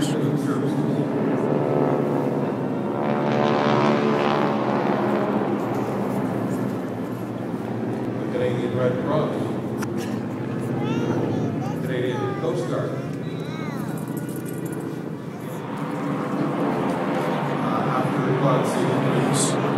Canadian Red Cross, Canadian Coast Guard. After the blood, see the police.